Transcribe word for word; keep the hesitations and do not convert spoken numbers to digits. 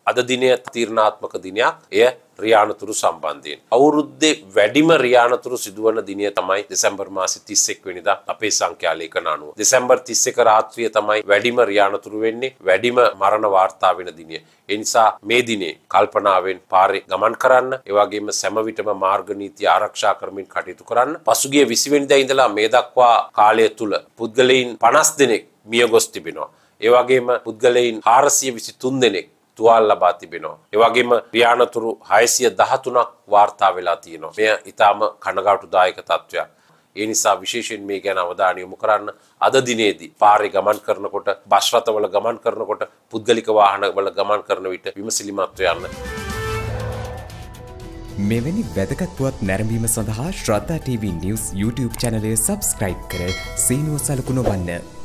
අද දිනය තීරණාත්මක දිනයක්. එය රියානතුරු සම්බන්ධයෙන්. අවුරුද්දේ වැඩිම රියානතුරු සිදුවන දිනය තමයි දෙසැම්බර් මාසේ තිස් එක් වෙනිදා අපේ සංඛ්‍යා ලේඛන අනුව. දෙසැම්බර් තිස් එක රාත්‍රිය තමයි වැඩිම රියානතුරු වෙන්නේ, වැඩිම මරණ වාර්තා වෙන දිනය. ඒ නිසා මේ දිනේ කල්පනාවෙන් පාරේ ගමන් කරන්න, ඒ වගේම සෑම විටම මාර්ග නීති ආරක්ෂා කරමින් කටයුතු කරන්න. පසුගිය විසි වෙනිදා ඉඳලා මේ දක්වා කාලය තුල පුද්ගලයන් පනස් දෙනෙක් මිය ගොස් තිබෙනවා. ඒ වගේම පුද්ගලයන් හාරසිය විසි තුන් දෙනෙක් තුවාල ලබා තිබෙනවා. ඒ වගේම රියානතුරු හයසිය දහතුනක් වාර්තා වෙලා තියෙනවා. මෙය ඊටාම කනගාටුදායක තත්ත්වයක්. ඒ නිසා විශේෂයෙන් මේ ගැන අවධානය යොමු කරන්න. අද දිනේදී පාරේ ගමන් කරනකොට, බස් රථවල ගමන් කරනකොට, පුද්ගලික වාහනවල ගමන් කරන විට විමසිලිමත්ව යන්න. මෙවැනි වැදගත් පුවත් නැරඹීම සඳහා ශ්‍රද්ධා ටීවී නිවුස් YouTube චැනලය සබ්ස්ක්‍රයිබ් කර සීනුව සලකුණු වන්න.